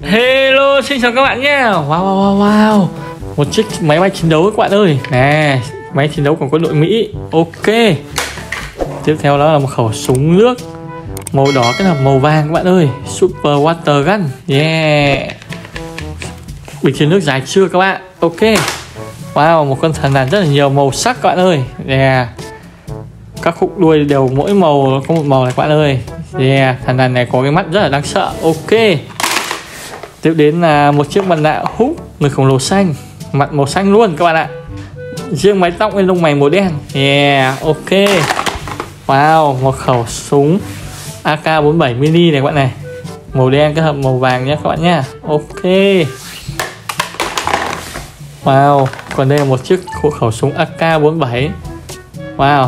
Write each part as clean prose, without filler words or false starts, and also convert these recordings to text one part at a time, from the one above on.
Hello, xin chào các bạn nhé. Wow. Một chiếc máy bay chiến đấu các bạn ơi. Nè, máy chiến đấu của quân đội Mỹ. Ok. Tiếp theo đó là một khẩu súng nước màu đỏ kết hợp màu vàng các bạn ơi. Super Water Gun. Yeah. Bình chứa nước dài chưa các bạn? Ok. Wow, một con thần đàn rất là nhiều màu sắc các bạn ơi. Yeah. Các khúc đuôi đều mỗi màu có một màu này các bạn ơi. Yeah, thần đàn này có cái mắt rất là đáng sợ. Ok. Tiếp đến là một chiếc mặt nạ hút người khổng lồ xanh, mặt màu xanh luôn các bạn ạ. Riêng mái tóc với lông mày màu đen. Yeah, ok. Wow, một khẩu súng AK-47 mini này các bạn này, màu đen kết hợp màu vàng nhé các bạn nhé. Ok. Wow, còn đây là một chiếc khẩu súng AK-47. Wow,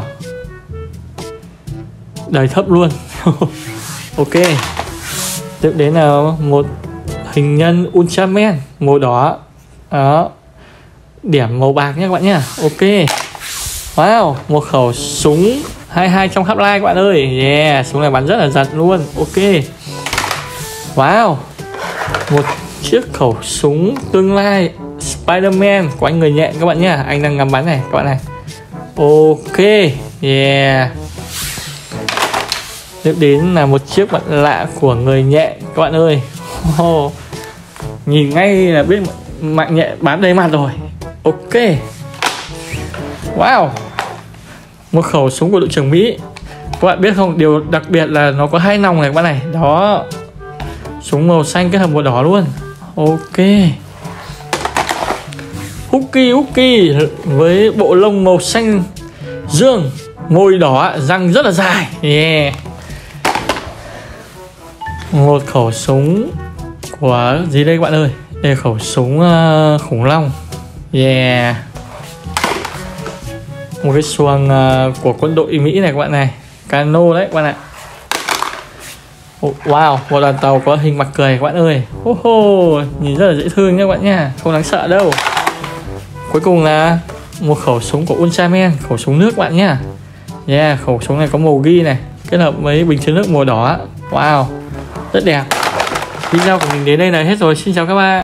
đời thấp luôn. Ok. Tiếp đến là một hình nhân Ultraman màu đỏ. Đó, điểm màu bạc nhé các bạn nhé. Ok. Wow, một khẩu súng 22 trong Half-Life các bạn ơi. Yeah, súng này bắn rất là giật luôn. Ok. Wow, một chiếc khẩu súng tương lai Spider-Man của anh người nhện các bạn nhé. Anh đang ngắm bắn này các bạn này. Ok. Yeah. Tiếp đến là một chiếc mặt lạ của người nhện các bạn ơi. Nhìn ngay là biết mạng nhện bám đầy mặt rồi. Ok. Wow, một khẩu súng của đội trưởng Mỹ. Các bạn biết không, điều đặc biệt là nó có 2 nòng này các bạn này. Đó, súng màu xanh kết hợp màu đỏ luôn. Ok. Hooky với bộ lông màu xanh dương, môi đỏ, răng rất là dài. Yeah. Một khẩu súng của gì đây các bạn ơi? Đây là khẩu súng khủng long. Yeah. Một cái xuồng của quân đội Mỹ này các bạn này, cano đấy các bạn ạ. Wow, một đoàn tàu có hình mặt cười các bạn ơi. Nhìn rất là dễ thương nha các bạn nha, không đáng sợ đâu. Cuối cùng là một khẩu súng của Ultraman, khẩu súng nước các bạn nhá. Yeah, khẩu súng này có màu ghi này kết hợp với bình chứa nước màu đỏ. Wow, rất đẹp. Video của mình đến đây là hết rồi. Xin chào các bạn.